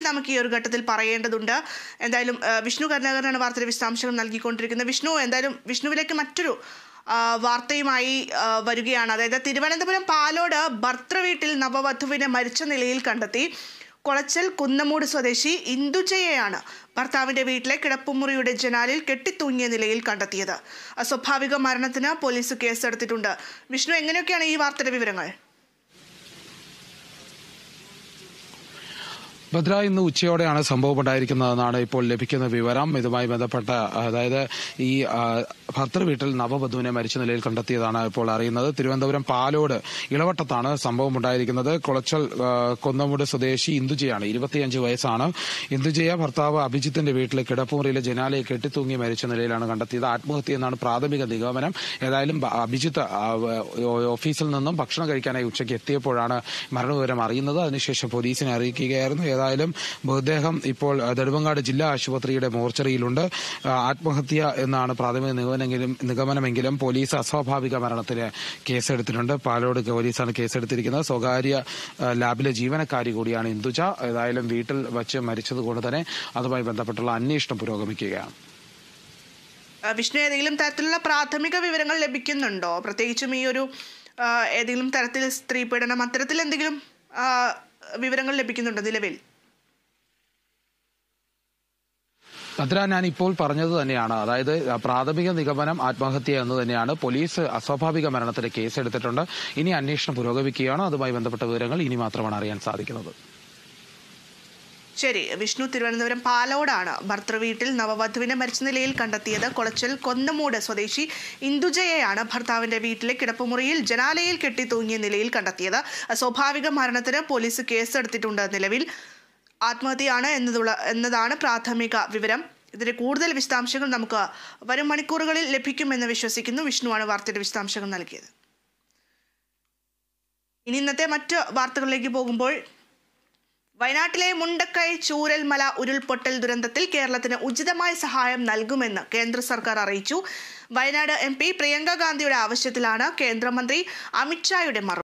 നമുക്ക് ഈ ഒരു ഘട്ടത്തിൽ പറയേണ്ടതുണ്ട്. എന്തായാലും വിഷ്ണു കരുണാകരനാണ് വാർത്തയുടെ വിശദാംശങ്ങൾ നൽകിക്കൊണ്ടിരിക്കുന്നത്. എന്തായാലും വിഷ്ണുവിലേക്ക് മറ്റൊരു വാർത്തയുമായി വരികയാണ്. അതായത് തിരുവനന്തപുരം പാലോട് ഭർത്തൃവീട്ടിൽ നവവധുവിനെ മരിച്ച നിലയിൽ കണ്ടെത്തി. കൊളച്ചൽ കുന്നമൂട് സ്വദേശി ഇന്ദുജയെയാണ് ഭർത്താവിന്റെ വീട്ടിലെ കിടപ്പുമുറിയുടെ ജനാലിൽ കെട്ടിത്തൂങ്ങിയ നിലയിൽ കണ്ടെത്തിയത്. അസ്വാഭാവിക മരണത്തിന് പോലീസ് കേസെടുത്തിട്ടുണ്ട്. വിഷ്ണു, എങ്ങനെയൊക്കെയാണ് ഈ വാർത്തയുടെ വിവരങ്ങൾ? ഭദ്ര, ഇന്ന് ഉച്ചയോടെയാണ് സംഭവം ഉണ്ടായിരിക്കുന്നതെന്നാണ് ഇപ്പോൾ ലഭിക്കുന്ന വിവരം. ഇതുമായി ബന്ധപ്പെട്ട അതായത് ഈ ഭർത്തൃ വീട്ടിൽ നവവധുവിനെ മരിച്ച നിലയിൽ കണ്ടെത്തിയതാണ് ഇപ്പോൾ അറിയുന്നത്. തിരുവനന്തപുരം പാലോട് ഇളവട്ടത്താണ് സംഭവം ഉണ്ടായിരിക്കുന്നത്. കുളച്ചൽ കൊന്നമൂട് സ്വദേശി ഇന്ദുജയാണ്, 25 വയസ്സാണ്. ഇന്ദുജയ ഭർത്താവ് അഭിജിത്തിന്റെ വീട്ടിലെ കിടപ്പുമുറിയിലെ ജനാലയെ കെട്ടിത്തൂങ്ങി മരിച്ച നിലയിലാണ് കണ്ടെത്തിയത്. ആത്മഹത്യ എന്നാണ് പ്രാഥമിക നിഗമനം. ഏതായാലും അഭിജിത്ത് ഓഫീസിൽ നിന്നും ഭക്ഷണം കഴിക്കാനായി ഉച്ചയ്ക്ക് എത്തിയപ്പോഴാണ് മരണവിവരം അറിയുന്നത്. അതിനുശേഷം പോലീസിനെ അറിയിക്കുകയായിരുന്നു. ഏതായാലും മൃതദേഹം ഇപ്പോൾ നെടുമങ്ങാട് ജില്ലാ ആശുപത്രിയുടെ മോർച്ചറിയിലുണ്ട്. ആത്മഹത്യ എന്നാണ് പ്രാഥമിക നിഗമനമെങ്കിലും പോലീസ് അസ്വാഭാവിക മരണത്തിന് കേസെടുത്തിട്ടുണ്ട്. പാലോട് പോലീസാണ് കേസെടുത്തിരിക്കുന്നത്. സ്വകാര്യ ലാബിലെ ജീവനക്കാരി കൂടിയാണ് ഇന്ദുജ. ഏതായാലും വീട്ടിൽ വച്ച് മരിച്ചതുകൊണ്ട് തന്നെ അതുമായി ബന്ധപ്പെട്ടുള്ള അന്വേഷണം പുരോഗമിക്കുകയാണ്. വിഷ്ണു, ഏതെങ്കിലും തരത്തിലുള്ള പ്രാഥമിക വിവരങ്ങൾ ലഭിക്കുന്നുണ്ടോ? പ്രത്യേകിച്ചും ഈ ഒരു ഏതെങ്കിലും തരത്തിൽ സ്ത്രീ പീഡനം അത്തരത്തിൽ എന്തെങ്കിലും വിവരങ്ങൾ ലഭിക്കുന്നുണ്ടോ നിലവിൽ? ഭദ്ര, ഞാൻ ഇപ്പോൾ പറഞ്ഞത് തന്നെയാണ്. അതായത് പ്രാഥമിക നിഗമനം ആത്മഹത്യ എന്ന് തന്നെയാണ്. പോലീസ് അസ്വാഭാവിക മരണത്തിന് കേസെടുത്തിട്ടുണ്ട്. ഇനി അന്വേഷണം പുരോഗമിക്കുകയാണ്. അതുമായി ബന്ധപ്പെട്ട വിവരങ്ങൾ ഇനി മാത്രമാണ് അറിയാൻ സാധിക്കുന്നത്. ശരി വിഷ്ണു, തിരുവനന്തപുരം പാലോടാണ് ഭർത്തൃവീട്ടിൽ നവവധുവിനെ മരിച്ച നിലയിൽ കണ്ടെത്തിയത്. കൊളച്ചൽ കൊന്നമൂട് സ്വദേശി ഇന്ദുജയെയാണ് ഭർത്താവിന്റെ വീട്ടിലെ കിടപ്പുമുറിയിൽ ജനാലയിൽ കെട്ടിത്തൂങ്ങിയ നിലയിൽ കണ്ടെത്തിയത്. അസ്വാഭാവിക മരണത്തിന് പോലീസ് കേസെടുത്തിട്ടുണ്ട്. നിലവിൽ ആത്മഹത്യയാണ് എന്നതാണ് പ്രാഥമിക വിവരം. ഇതിന്റെ കൂടുതൽ വിശദാംശങ്ങൾ നമുക്ക് വരും മണിക്കൂറുകളിൽ ലഭിക്കുമെന്ന് വിശ്വസിക്കുന്നു. വിഷ്ണുവാണ് വാർത്തയുടെ വിശദാംശങ്ങൾ നൽകിയത്. ഇനി ഇന്നത്തെ മറ്റ് വാർത്തകളിലേക്ക് പോകുമ്പോൾ, വയനാട്ടിലെ മുണ്ടക്കൈ ചൂരൽമല ഉരുൾപൊട്ടൽ ദുരന്തത്തിൽ കേരളത്തിന് ഉചിതമായ സഹായം നൽകുമെന്ന് കേന്ദ്ര സർക്കാർ അറിയിച്ചു. വയനാട് MP പ്രിയങ്ക ഗാന്ധിയുടെ ആവശ്യത്തിലാണ് കേന്ദ്രമന്ത്രി അമിത്ഷായുടെ മറുപടി.